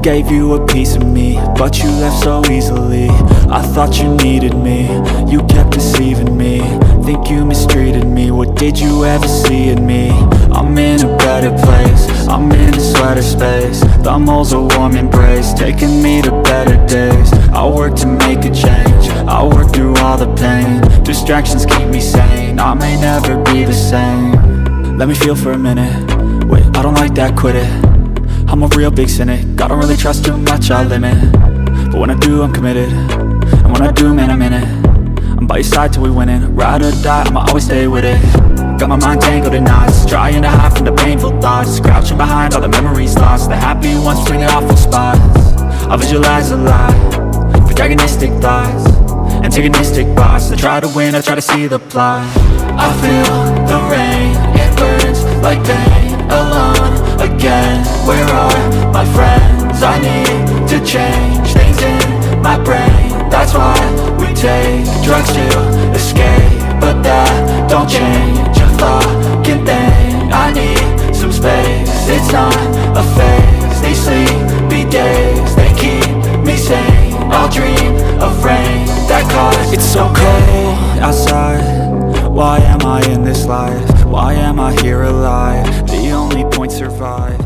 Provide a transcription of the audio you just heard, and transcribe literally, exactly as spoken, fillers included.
Gave you a piece of me, but you left so easily. I thought you needed me, you kept deceiving me. Think you mistreated me, what did you ever see in me? I'm in a better place, I'm in a sweater space. The mole's a warm embrace, taking me to better days. I work to make a change, I work through all the pain. Distractions keep me sane, I may never be the same. Let me feel for a minute, wait, I don't like that, quit it. I'm a real big cynic, I don't really trust too much, I limit. But when I do, I'm committed, and when I do, man, I'm in it. I'm by your side till we winning, ride or die, I'ma always stay with it. Got my mind tangled in knots, trying to hide from the painful thoughts. Crouching behind all the memories lost, the happy ones between the awful spots. I visualize a lot, protagonistic thoughts, antagonistic boss. I try to win, I try to see the plot. I feel the rain, it burns like pain. Alone again, where are my friends? I need to change things in my brain. That's why we take drugs to escape, but that don't change a fucking thing. I need some space, it's not a phase. These sleepy days, they keep me sane. I'll dream of rain that caused. It's so cold outside, why am I in this life? Why am I here alive? The only point survive.